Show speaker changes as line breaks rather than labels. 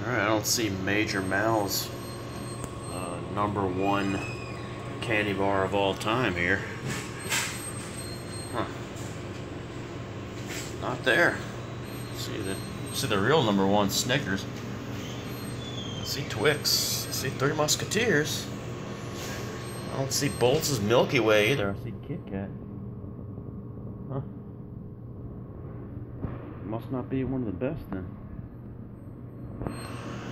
Alright, I don't see Major Mal's #1 candy bar of all time here. Huh. Not there. See the real #1 Snickers. I see Twix. I see Three Musketeers. I don't see Boltz's Milky Way either. I see Kit Kat. Huh. Must not be one of the best then.